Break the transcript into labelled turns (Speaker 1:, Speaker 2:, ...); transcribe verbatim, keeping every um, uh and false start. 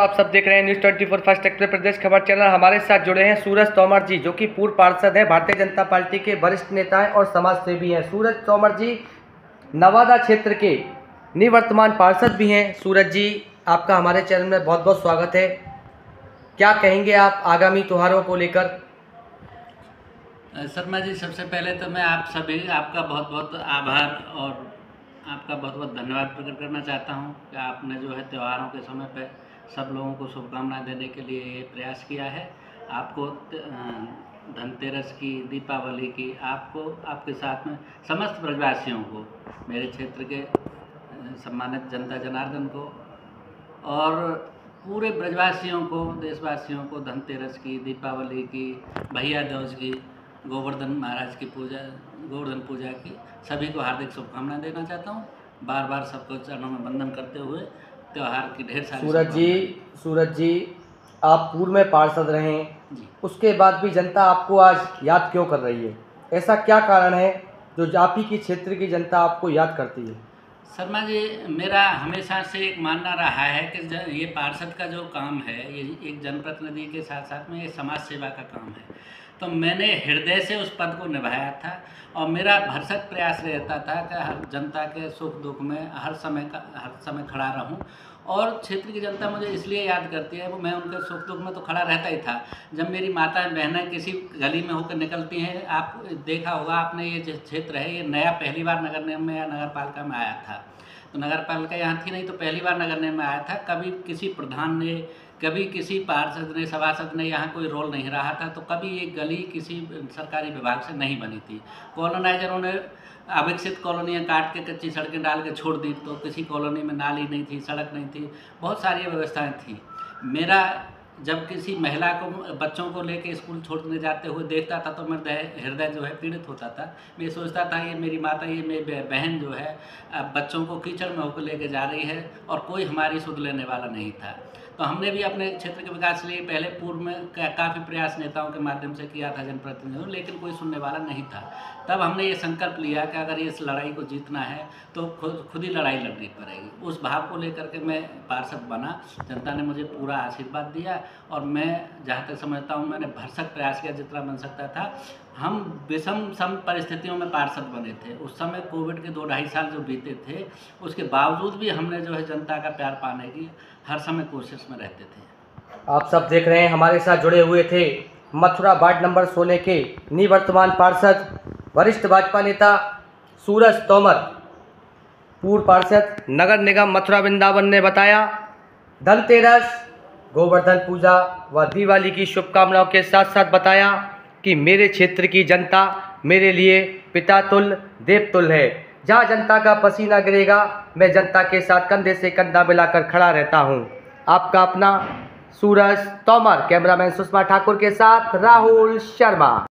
Speaker 1: आप सब देख रहे हैं news twenty four first Uttar Pradesh खबर चैनल। हमारे साथ जुड़े हैं सूरज तोमर जी, जो कि पूर्व पार्षद हैं, भारतीय जनता पार्टी के वरिष्ठ नेता हैं और समाज सेवी हैं। सूरज तोमर जी नवादा क्षेत्र के निवर्तमान पार्षद भी हैं। सूरज जी, आपका हमारे चैनल में बहुत बहुत स्वागत है। क्या कहेंगे आप आगामी त्योहारों को लेकर?
Speaker 2: शर्मा जी, सबसे पहले तो मैं आप सभी आपका बहुत बहुत आभार और आपका बहुत बहुत धन्यवाद प्रकट करना चाहता हूं कि आपने जो है त्योहारों के समय पे सब लोगों को शुभकामनाएं देने के लिए ये प्रयास किया है। आपको धनतेरस की, दीपावली की, आपको आपके साथ में समस्त ब्रजवासियों को, मेरे क्षेत्र के सम्मानित जनता जनार्दन को और पूरे ब्रजवासियों को, देशवासियों को धनतेरस की, दीपावली की, भैया दूज की, गोवर्धन महाराज की पूजा, गोवर्धन पूजा की सभी को हार्दिक शुभकामनाएं देना चाहता हूं। बार बार सबको चरणों में वंदन करते हुए त्योहार की ढेर सारी
Speaker 1: सूरज जी सूरज जी आप पूर्व में पार्षद रहे जी, उसके बाद भी जनता आपको आज याद क्यों कर रही है? ऐसा क्या कारण है जो आप ही की क्षेत्र की जनता आपको याद करती है?
Speaker 2: शर्मा जी, मेरा हमेशा से एक मानना रहा है कि ये पार्षद का जो काम है, ये एक जनप्रतिनिधि के साथ साथ में ये समाज सेवा का काम है। तो मैंने हृदय से उस पद को निभाया था और मेरा भरसक प्रयास रहता था कि हर जनता के सुख दुख में हर समय का हर समय खड़ा रहूं। और क्षेत्र की जनता मुझे इसलिए याद करती है, वो मैं उनके सुख दुख में तो खड़ा रहता ही था। जब मेरी माता बहनें किसी गली में होकर निकलती हैं, आप देखा होगा आपने, ये जो क्षेत्र है ये नया पहली बार नगर निगम में या नगर पालिका में आया था। तो नगर पालिका यहाँ थी नहीं, तो पहली बार नगर निगम में आया था। कभी किसी प्रधान ने, कभी किसी पार्षद ने, सभासद ने यहाँ कोई रोल नहीं रहा था। तो कभी ये गली किसी सरकारी विभाग से नहीं बनी थी। कॉलोनाइजरों ने अविकसित कॉलोनियाँ काट के कच्ची सड़कें डाल के छोड़ दी, तो किसी कॉलोनी में नाली नहीं थी, सड़क नहीं थी, बहुत सारी व्यवस्थाएं थी। मेरा जब किसी महिला को, बच्चों को लेके स्कूल छोड़ने जाते हुए देखता था तो मेरा हृदय जो है पीड़ित होता था। मैं सोचता था ये मेरी माता, ये मेरी बहन जो है बच्चों को कीचड़ में होकर लेके जा रही है और कोई हमारी सुध लेने वाला नहीं था। तो हमने भी अपने क्षेत्र के विकास के लिए पहले पूर्व में काफ़ी प्रयास नेताओं के माध्यम से किया था, जनप्रतिनिधियों, लेकिन कोई सुनने वाला नहीं था। तब हमने ये संकल्प लिया कि अगर इस लड़ाई को जीतना है तो खुद खुद ही लड़ाई लड़नी पड़ेगी। उस भाव को लेकर के मैं पार्षद बना। जनता ने मुझे पूरा आशीर्वाद दिया और मैं जहाँ तक समझता हूँ मैंने भरसक प्रयास किया जितना बन सकता था। हम विषम सम परिस्थितियों में पार्षद बने थे। उस समय कोविड के दो ढाई साल जो बीते थे, उसके बावजूद भी हमने जो है जनता का प्यार पाने की हर समय कोशिश में रहते थे।
Speaker 1: आप सब देख रहे हैं, हमारे साथ जुड़े हुए थे मथुरा वार्ड नंबर सोलह के निवर्तमान पार्षद, वरिष्ठ भाजपा नेता सूरज तोमर। पूर्व पार्षद नगर निगम मथुरा वृंदावन ने बताया धनतेरस, गोवर्धन पूजा व दिवाली की शुभकामनाओं के साथ साथ बताया कि मेरे क्षेत्र की जनता मेरे लिए पिता तुल्य, देव तुल्य है। जहाँ जनता का पसीना गिरेगा, मैं जनता के साथ कंधे से कंधा मिलाकर खड़ा रहता हूँ। आपका अपना सूरज तोमर। कैमरामैन सुषमा ठाकुर के साथ राहुल शर्मा।